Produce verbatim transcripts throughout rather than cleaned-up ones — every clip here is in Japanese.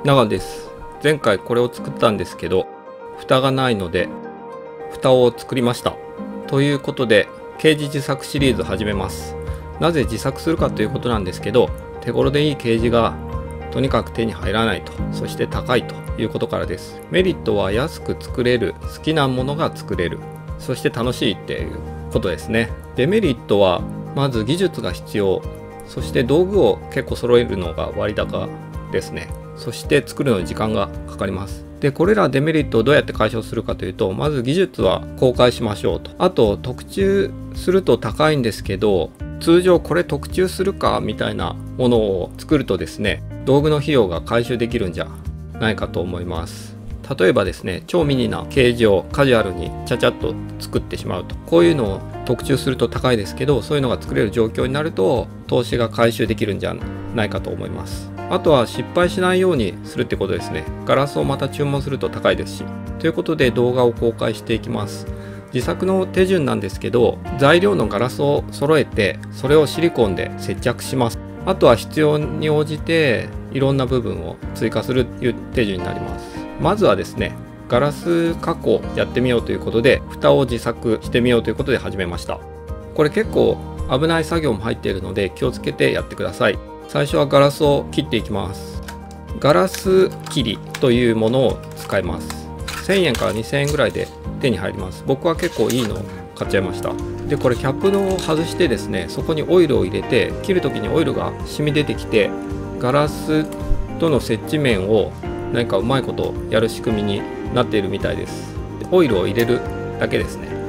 長野です。前回これを作ったんですけど、蓋がないので蓋を作りました。ということでケージ自作シリーズ始めます。なぜ自作するかということなんですけど、手頃でいいケージがとにかく手に入らないと、そして高いということからです。メリットは安く作れる、好きなものが作れる、そして楽しいっていうことですね。デメリットはまず技術が必要、そして道具を結構揃えるのが割高ですね。そして作るのに時間がかかります。でこれらデメリットをどうやって解消するかというと、まず技術は公開しましょうと。あと特注すると高いんですけど、通常これ特注するかみたいなものを作るとですね、道具の費用が回収できるんじゃないかと思います。例えばですね、超ミニなケージをカジュアルにちゃちゃっと作ってしまうと、こういうのを特注すると高いですけど、そういうのが作れる状況になると投資が回収できるんじゃないかと思います。あとは失敗しないようにするってことですね。ガラスをまた注文すると高いですし。ということで動画を公開していきます。自作の手順なんですけど、材料のガラスを揃えて、それをシリコンで接着します。あとは必要に応じていろんな部分を追加するという手順になります。まずはですね、ガラス加工やってみようということで、蓋を自作してみようということで始めました。これ結構危ない作業も入っているので気をつけてやってください。最初はガラスを切っていきます。ガラス切りというものを使います。せんえんからにせんえんぐらいで手に入ります。僕は結構いいのを買っちゃいました。でこれキャップの外してですね、そこにオイルを入れて、切る時にオイルが染み出てきて、ガラスとの接地面を何かうまいことやる仕組みになっているみたいです。オイルを入れるだけですね。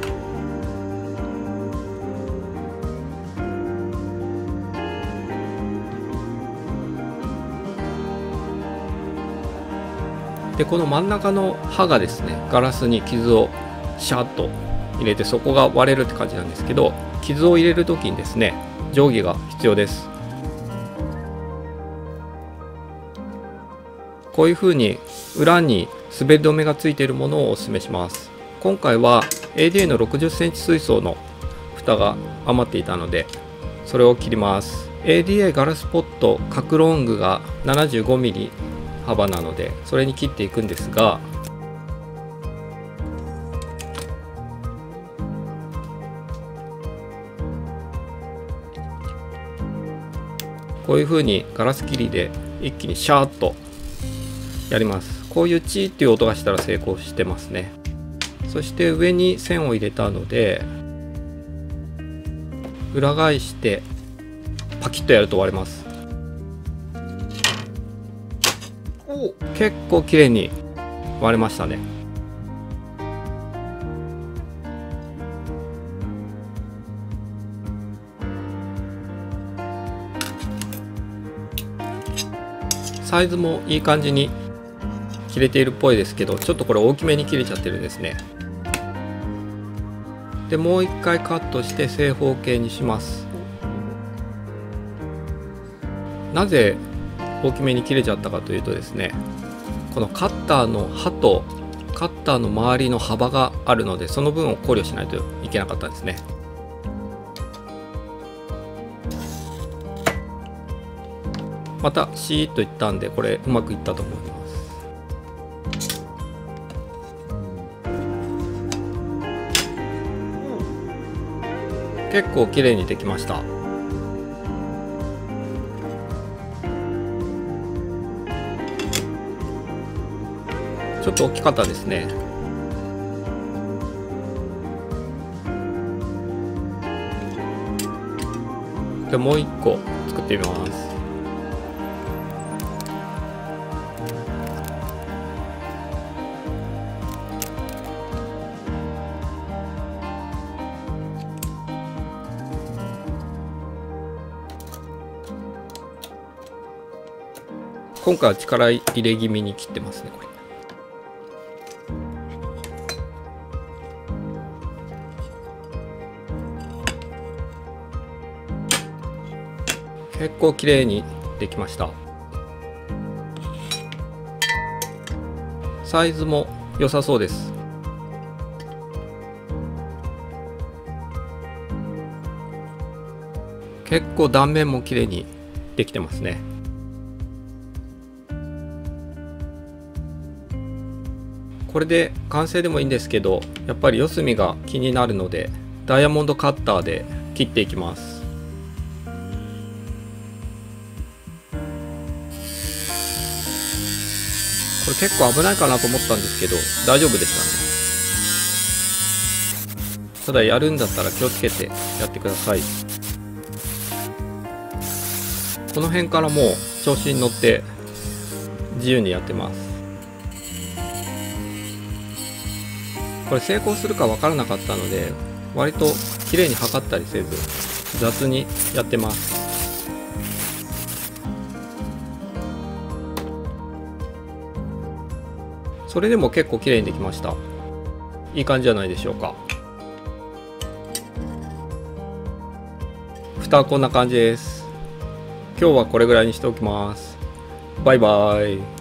でこの真ん中の刃がですね、ガラスに傷をシャーッと入れて、そこが割れるって感じなんですけど、傷を入れる時にですね、定規が必要です。こういう風に裏に滑り止めがついているものをおすすめします。今回は エーディーエー のろくじゅっセンチ水槽の蓋が余っていたので、それを切ります。 エーディーエー ガラスポット角ロングが ななじゅうごミリ 幅なので、それに切っていくんですが、こういう風にガラス切りで一気にシャーッとやります。こういうチーっていう音がしたら成功してますね。そして上に線を入れたので、裏返してパキッとやると割れます。お、結構綺麗に割れましたね。サイズもいい感じに切れているっぽいですけど、ちょっとこれ大きめに切れちゃってるんですね。でもう一回カットして正方形にします。なぜ大きめに切れちゃったかというとですね、このカッターの刃とカッターの周りの幅があるので、その分を考慮しないといけなかったんですね。またシーッといったんで、これうまくいったと思います。結構綺麗にできました。ちょっと大きかったですね。でもう一個作ってみます。今回は力入れ気味に切ってますね。これ結構綺麗にできました。サイズも良さそうです。結構断面も綺麗にできてますね。 これで完成でもいいんですけど、やっぱり四隅が気になるのでダイヤモンドカッターで切っていきます。これ結構危ないかなと思ったんですけど大丈夫でしたね。ただやるんだったら気をつけてやってください。この辺からもう調子に乗って自由にやってます。これ成功するか分からなかったので割と綺麗に測ったりせず雑にやってます。それでも結構綺麗にできました。いい感じじゃないでしょうか。蓋はこんな感じです。今日はこれぐらいにしておきます。バイバイ。